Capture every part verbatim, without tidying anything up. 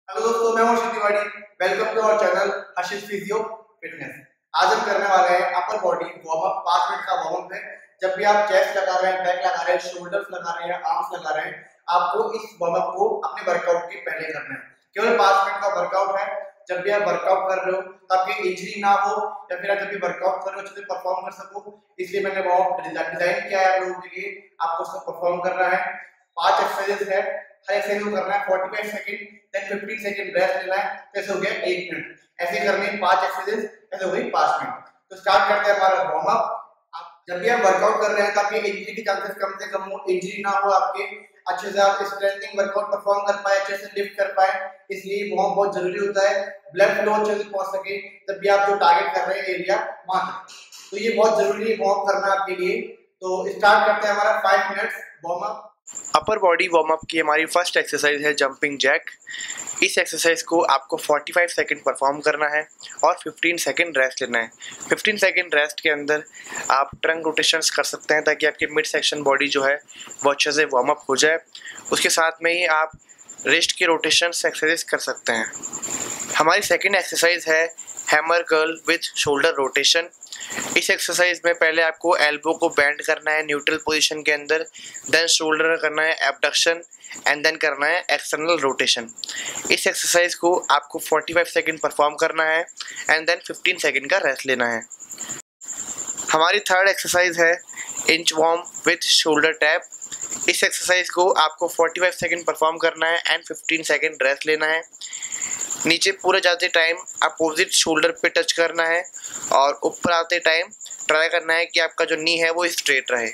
Hello दोस्तों, मैं हूं Harshit Tiwari. Welcome to our channel Harshit physio fitness. आज हम करने वाले हैं अपर बॉडी वार्म अप। पांच मिनट का वार्म अप है। जब भी आप चेस्ट लगा रहे हैं, बैक लगा रहे हैं, शोल्डर्स लगा रहे हैं, आर्म्स लगा रहे हैं, आपको इस वार्म अप को अपने वर्कआउट के पहले करना है। केवल पांच मिनट का वर्कआउट है। जब भी आप वर्कआउट कर रहे हो तो आपकी इंजरी ना हो, या फिर आप जब भी वर्कआउट कर रहे हो अच्छे से परफॉर्म कर सको, इसलिए मैंने वार्म अप डिजाइन किया है आप लोगों के लिए। आपको उसको परफॉर्म करना है। पांच एक्सरसाइजेस है। हर एक्सरसाइज को करना है पैंतालीस सेकंड, देन पंद्रह सेकंड रेस्ट लेना है। ऐसे हो गया एक मिनट। ऐसे करनी है पांच एक्सरसाइजेस, ऐसे हो गई पांच मिनट। तो स्टार्ट करते हैं हमारा वार्म अप। आप जब भी आप वर्कआउट कर रहे हैं तो आपकी इंजरी के चांसेस कम से कम हो, इंजरी ना हो आपके, अच्छे से आप स्ट्रेंथिंग वर्कआउट परफॉर्म कर पाए, अच्छे से लिफ्ट कर पाए, इसलिए वार्म बहुत जरूरी होता है। ब्लड फ्लो अच्छे से पहुंच सके तब भी आप जो टारगेट कर रहे हैं एरिया वहां तक, तो ये बहुत जरूरी है वार्म करना आपके लिए। तो स्टार्ट करते हैं हमारा five minutes warm up. Upper body warm up की हमारी फर्स्ट एक्सरसाइज है जंपिंग जैक। इस एक्सरसाइज को आपको पैंतालीस सेकंड परफॉर्म करना है और पंद्रह सेकंड रेस्ट लेना है। पंद्रह सेकंड रेस्ट के अंदर आप ट्रंक रोटेशंस कर सकते हैं ताकि आपकी मिड सेक्शन बॉडी जो है वो अच्छे से वार्म अप हो जाए। उसके साथ में ही आप रिस्ट के रोटेशंस एक्सरसाइज कर सकते हैं। हमारी सेकंड एक्सरसाइज है hammer curl with shoulder rotation. इस एक्सरसाइज में पहले आपको एल्बो को बेंड करना है न्यूट्रल पोजीशन के अंदर, देन शोल्डर करना है एबडक्शन, एंड देन करना है एक्सटर्नल रोटेशन। इस एक्सरसाइज को आपको पैंतालीस सेकंड परफॉर्म करना है एंड देन पंद्रह सेकंड का रेस्ट लेना है। हमारी थर्ड एक्सरसाइज है inchworm with shoulder tap. इस एक्सरसाइज को आपको पैंतालीस सेकंड परफॉर्म करना है एंड पंद्रह सेकंड रेस्ट लेना है। नीचे पूरे जाते टाइम अपोजिट शोल्डर पे टच करना है और ऊपर आते टाइम ट्राई करना है कि आपका जो नी है वो स्ट्रेट रहे।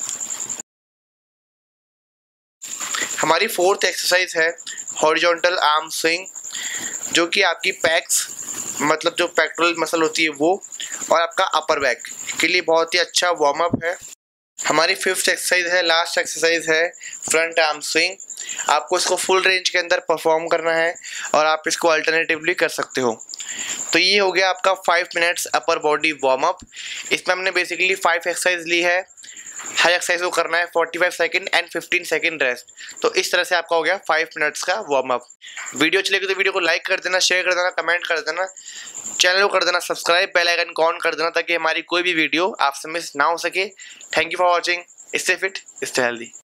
हमारी फोर्थ एक्सरसाइज है हॉरिजॉन्टल आर्म स्विंग, जो कि आपकी पैक्स मतलब जो पेक्टोरल मसल होती है वो और आपका अपर बैक के लिए बहुत ही अच्छा वार्म अप है। हमारी फिफ्थ एक्सरसाइज है, लास्ट एक्सरसाइज है फ्रंट आर्म स्विंग। आपको इसको फुल रेंज के अंदर परफॉर्म करना है और आप इसको अल्टरनेटिवली कर सकते हो। तो ये हो गया आपका five minutes upper body warm up. इसमें हमने बेसिकली फाइव एक्सरसाइज ली है। हर एक्सरसाइज को करना है पैंतालीस सेकंड एंड पंद्रह सेकंड रेस्ट। तो इस तरह से आपका हो गया फाइव मिनट्स का वार्म अप। वीडियो चलेगी तो वीडियो को लाइक कर देना, शेयर कर देना, कमेंट कर देना, चैनल को कर देना सब्सक्राइब, बेल आइकन को ऑन कर देना ताकि हमारी कोई भी वीडियो आपसे मिस ना हो सके। Thank you for watching. Stay fit, stay healthy.